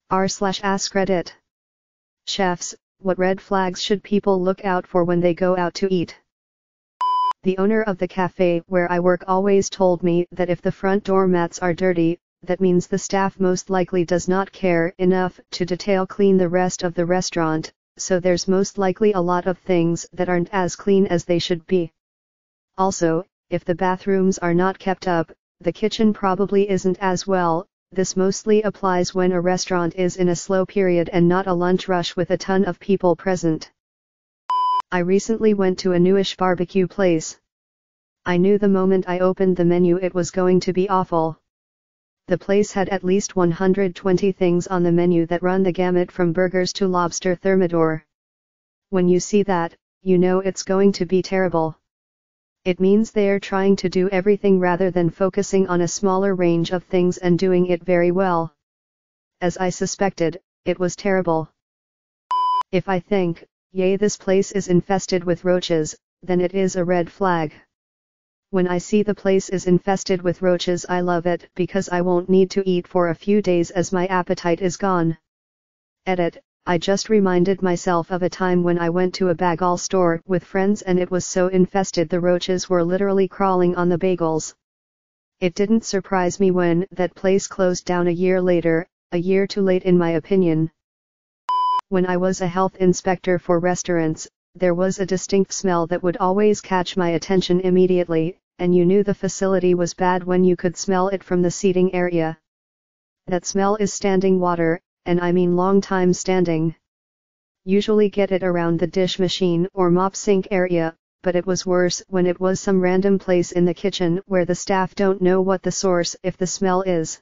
r/ask Reddit. Chefs, what red flags should people look out for when they go out to eat? The owner of the cafe where I work always told me that if the front door mats are dirty, that means the staff most likely does not care enough to detail clean the rest of the restaurant, so there's most likely a lot of things that aren't as clean as they should be. Also, if the bathrooms are not kept up, the kitchen probably isn't as well. This mostly applies when a restaurant is in a slow period and not a lunch rush with a ton of people present. I recently went to a newish barbecue place. I knew the moment I opened the menu it was going to be awful. The place had at least 120 things on the menu that run the gamut from burgers to lobster thermidor. When you see that, you know it's going to be terrible. It means they're trying to do everything rather than focusing on a smaller range of things and doing it very well. As I suspected, it was terrible. If I think, yay, this place is infested with roaches, then it is a red flag. When I see the place is infested with roaches, I love it because I won't need to eat for a few days as my appetite is gone. Edit. I just reminded myself of a time when I went to a bagel store with friends and it was so infested the roaches were literally crawling on the bagels. It didn't surprise me when that place closed down a year later, a year too late in my opinion. When I was a health inspector for restaurants, there was a distinct smell that would always catch my attention immediately, and you knew the facility was bad when you could smell it from the seating area. That smell is standing water, and I mean long time standing. Usually get it around the dish machine or mop sink area, but it was worse when it was some random place in the kitchen where the staff don't know what the source if the smell is.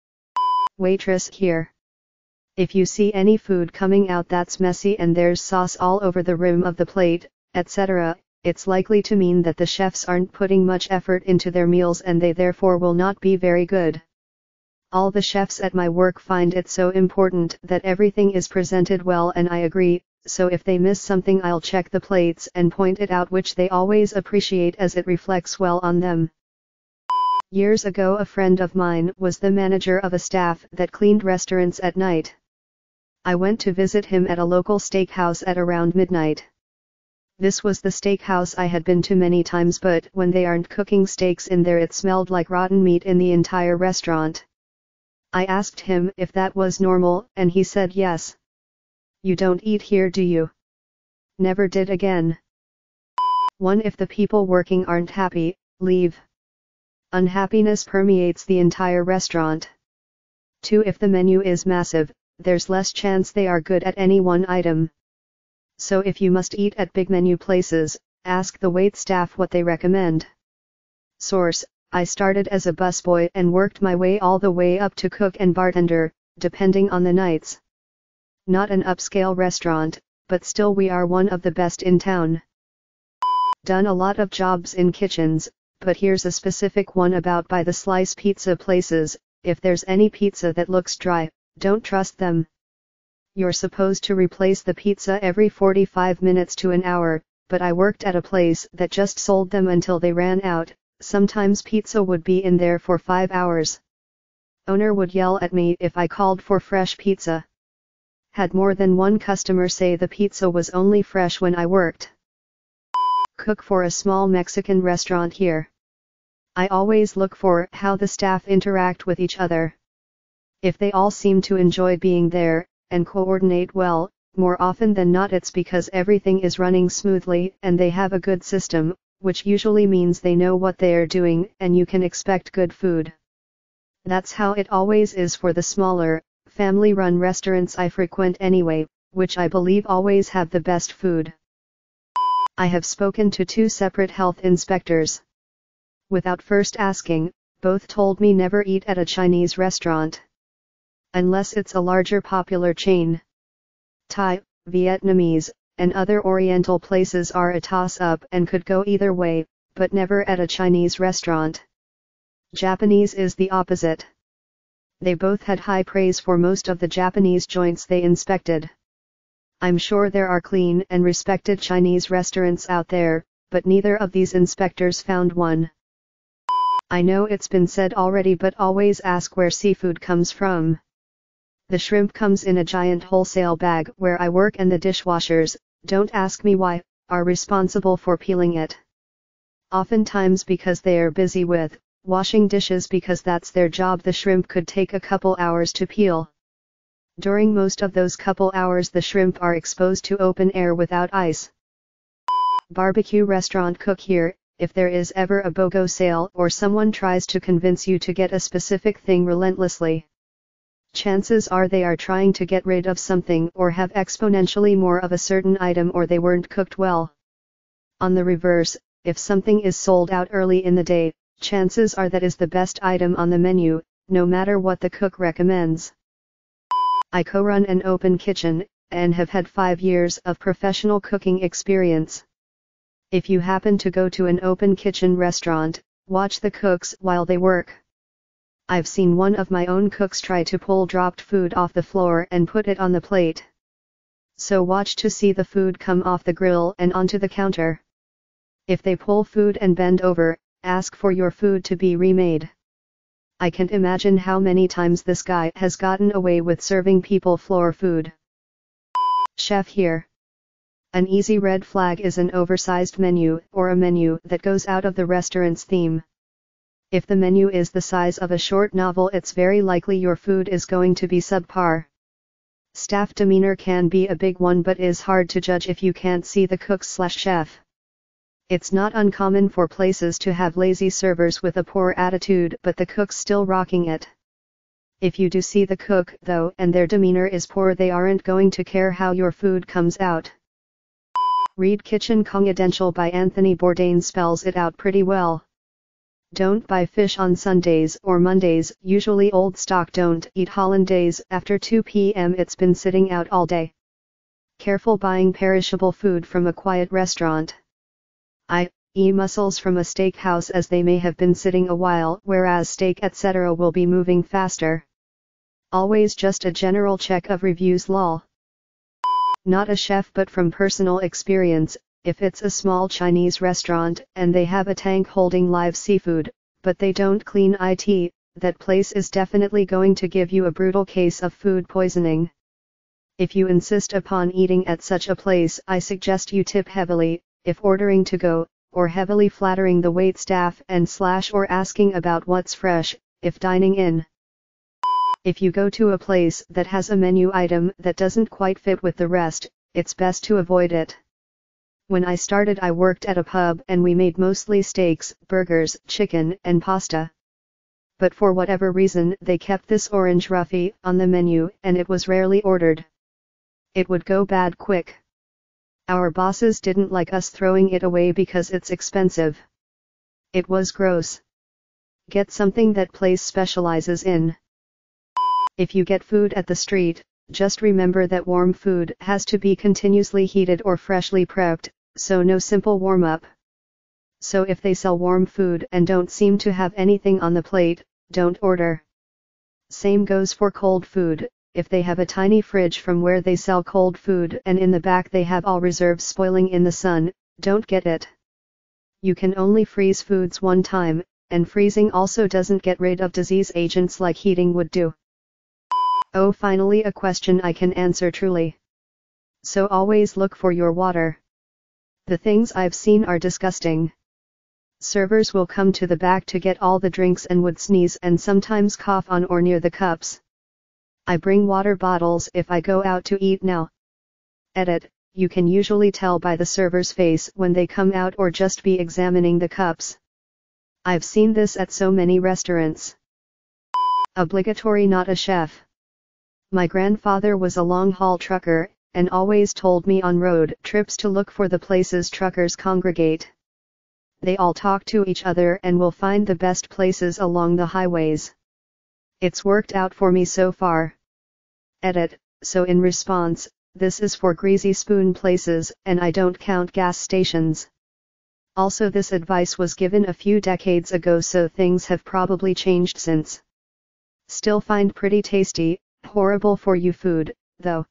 Waitress here. If you see any food coming out that's messy and there's sauce all over the rim of the plate, etc., it's likely to mean that the chefs aren't putting much effort into their meals and they therefore will not be very good. All the chefs at my work find it so important that everything is presented well, and I agree, so if they miss something I'll check the plates and point it out, which they always appreciate as it reflects well on them. Years ago a friend of mine was the manager of a staff that cleaned restaurants at night. I went to visit him at a local steakhouse at around midnight. This was the steakhouse I had been to many times, but when they aren't cooking steaks in there it smelled like rotten meat in the entire restaurant. I asked him if that was normal, and he said yes. You don't eat here, do you? Never did again. 1. If the people working aren't happy, leave. Unhappiness permeates the entire restaurant. 2. If the menu is massive, there's less chance they are good at any one item. So if you must eat at big menu places, ask the wait staff what they recommend. Source: I started as a busboy and worked my way all the way up to cook and bartender, depending on the nights. Not an upscale restaurant, but still we are one of the best in town. Done a lot of jobs in kitchens, but here's a specific one about by the slice pizza places. If there's any pizza that looks dry, don't trust them. You're supposed to replace the pizza every 45 minutes to an hour, but I worked at a place that just sold them until they ran out. Sometimes pizza would be in there for 5 hours. Owner would yell at me if I called for fresh pizza. Had more than one customer say the pizza was only fresh when I worked. Cook for a small Mexican restaurant here. I always look for how the staff interact with each other. If they all seem to enjoy being there, and coordinate well, more often than not it's because everything is running smoothly and they have a good system, which usually means they know what they are doing and you can expect good food. That's how it always is for the smaller, family-run restaurants I frequent anyway, which I believe always have the best food. I have spoken to 2 separate health inspectors. Without first asking, both told me never eat at a Chinese restaurant. Unless it's a larger popular chain. Thai, Vietnamese, and other Oriental places are a toss-up and could go either way, but never at a Chinese restaurant. Japanese is the opposite. They both had high praise for most of the Japanese joints they inspected. I'm sure there are clean and respected Chinese restaurants out there, but neither of these inspectors found one. I know it's been said already, but always ask where seafood comes from. The shrimp comes in a giant wholesale bag where I work, and the dishwashers, don't ask me why, are responsible for peeling it. Oftentimes because they are busy with washing dishes, because that's their job. The shrimp could take a couple hours to peel. During most of those couple hours the shrimp are exposed to open air without ice. Barbecue restaurant cook here. If there is ever a BOGO sale or someone tries to convince you to get a specific thing relentlessly, chances are they are trying to get rid of something or have exponentially more of a certain item, or they weren't cooked well. On the reverse, if something is sold out early in the day, chances are that is the best item on the menu, no matter what the cook recommends. I co-run an open kitchen, and have had 5 years of professional cooking experience. If you happen to go to an open kitchen restaurant, watch the cooks while they work. I've seen one of my own cooks try to pull dropped food off the floor and put it on the plate. So watch to see the food come off the grill and onto the counter. If they pull food and bend over, ask for your food to be remade. I can't imagine how many times this guy has gotten away with serving people floor food. Chef here. An easy red flag is an oversized menu, or a menu that goes out of the restaurant's theme. If the menu is the size of a short novel, it's very likely your food is going to be subpar. Staff demeanor can be a big one, but is hard to judge if you can't see the cook/chef. It's not uncommon for places to have lazy servers with a poor attitude, but the cook's still rocking it. If you do see the cook, though, and their demeanor is poor, they aren't going to care how your food comes out. Read Kitchen Confidential by Anthony Bourdain spells it out pretty well. Don't buy fish on Sundays or Mondays, usually old stock. Don't eat hollandaise after 2 p.m. it's been sitting out all day. Careful buying perishable food from a quiet restaurant. I.e. mussels from a steakhouse, as they may have been sitting a while, whereas steak etc. will be moving faster. Always just a general check of reviews lol. Not a chef, but from personal experience, if it's a small Chinese restaurant and they have a tank holding live seafood, but they don't clean it, that place is definitely going to give you a brutal case of food poisoning. If you insist upon eating at such a place, I suggest you tip heavily, if ordering to go, or heavily flattering the waitstaff or asking about what's fresh, if dining in. If you go to a place that has a menu item that doesn't quite fit with the rest, it's best to avoid it. When I started, I worked at a pub and we made mostly steaks, burgers, chicken, and pasta. But for whatever reason they kept this orange roughy on the menu, and it was rarely ordered. It would go bad quick. Our bosses didn't like us throwing it away because it's expensive. It was gross. Get something that place specializes in. If you get food at the street, just remember that warm food has to be continuously heated or freshly prepped, so no simple warm-up. So if they sell warm food and don't seem to have anything on the plate, don't order. Same goes for cold food. If they have a tiny fridge from where they sell cold food and in the back they have all reserves spoiling in the sun, don't get it. You can only freeze foods one time, and freezing also doesn't get rid of disease agents like heating would do. Oh, finally a question I can answer truly. So always look for your water. The things I've seen are disgusting. Servers will come to the back to get all the drinks and would sneeze and sometimes cough on or near the cups. I bring water bottles if I go out to eat now. Edit, you can usually tell by the server's face when they come out or just be examining the cups. I've seen this at so many restaurants. Obligatory not a chef. My grandfather was a long-haul trucker, and always told me on road trips to look for the places truckers congregate. They all talk to each other and will find the best places along the highways. It's worked out for me so far. Edit, so in response, this is for greasy spoon places, and I don't count gas stations. Also, this advice was given a few decades ago, so things have probably changed since. Still find pretty tasty, horrible for you food, though.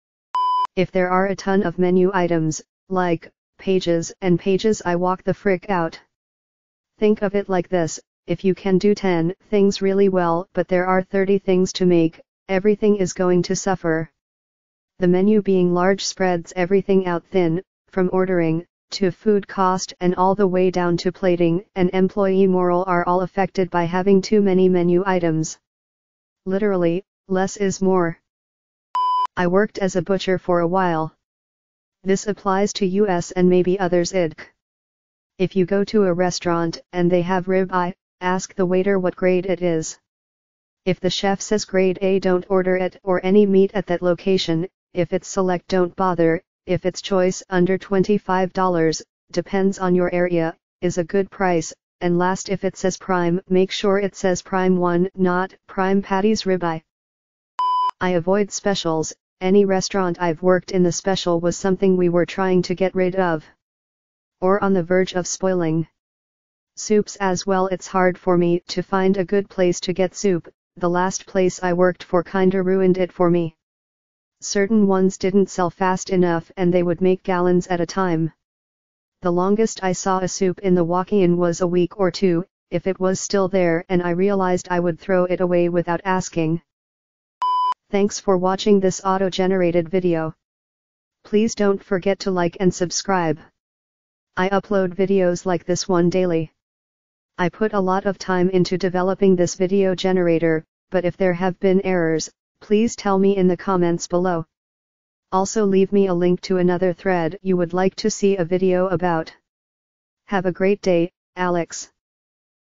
If there are a ton of menu items, like pages and pages, I walk the frick out. Think of it like this: if you can do 10 things really well but there are 30 things to make, everything is going to suffer. The menu being large spreads everything out thin, from ordering, to food cost and all the way down to plating, and employee morale are all affected by having too many menu items. Literally, less is more. I worked as a butcher for a while. This applies to US and maybe others idk. If you go to a restaurant and they have rib eye, ask the waiter what grade it is. If the chef says grade A, don't order it or any meat at that location. If it's select, don't bother. If it's choice, under $25, depends on your area, is a good price. And last, if it says prime, make sure it says prime 1, not prime patties ribeye. I avoid specials. Any restaurant I've worked in, the special was something we were trying to get rid of, or on the verge of spoiling. Soups as well, it's hard for me to find a good place to get soup. The last place I worked for kinda ruined it for me. Certain ones didn't sell fast enough and they would make gallons at a time. The longest I saw a soup in the walk-in was a week or two, if it was still there, and I realized I would throw it away without asking. Thanks for watching this auto-generated video. Please don't forget to like and subscribe. I upload videos like this one daily. I put a lot of time into developing this video generator, but if there have been errors, please tell me in the comments below. Also leave me a link to another thread you would like to see a video about. Have a great day, Alex.